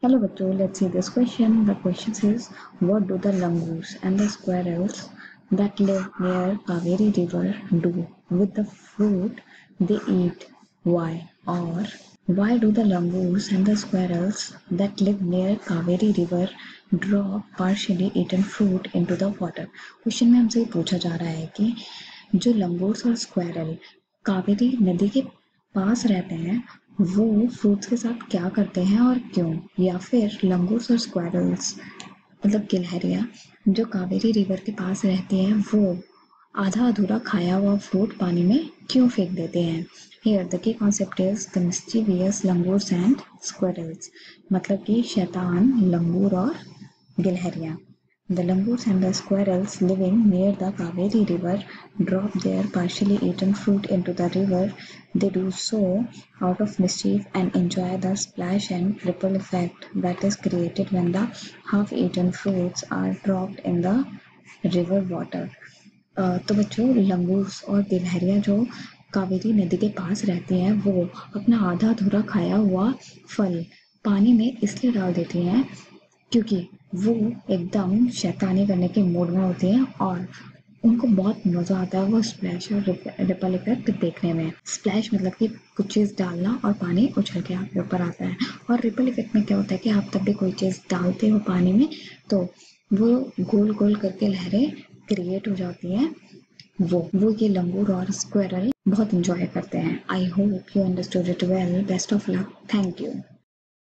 Hello bachcho, let's see this question. The question says, what do the langurs and the squirrels that live near Kaveri river do with the fruit they eat? Why? Or why do the langurs and the squirrels that live near Kaveri river drop partially eaten fruit into the water? Question में हमसे पूछा जा रहा है कि जो langurs और squirrel Kaveri नदी के पास रहते हैं वो फ्रूट्स के साथ क्या करते हैं और क्यों, या फिर लंगूर्स और स्क्वायरल्स मतलब गिलहरियां जो कावेरी रिवर के पास रहती हैं वो आधा अधूरा खाया हुआ फ्रूट पानी में क्यों फेंक देते हैं। Here the key concept is the mischievous langurs and squirrels, मतलब कि शैतान लंगूर और गिलहरियां। The langurs and the squirrels living near the Kaveri river drop their partially eaten fruit into the river. They do so out of mischief and enjoy the splash and ripple effect that is created when the half-eaten fruits are dropped in the river water. तो बच्चों, langurs और गिलहरियां जो कावेरी नदी के पास रहती हैं वो अपना आधा अधूरा खाया हुआ फल पानी में इसलिए डाल देती हैं क्योंकि वो एकदम शैतानी करने के मूड में होती हैं और उनको बहुत मजा आता है वो स्प्लैश और रिपल इफेक्ट देखने में। स्प्लैश मतलब कि कुछ चीज डालना और पानी उछल के आपके ऊपर आता है, और रिपल इफेक्ट में क्या होता है कि आप तब भी कोई चीज डालते हो पानी में तो वो गोल गोल करके लहरें क्रिएट हो जाती हैं। वो ये लंगूर और स्क्वायरल बहुत इंजॉय करते हैं। I hope you understood it well. Best of luck. Thank you.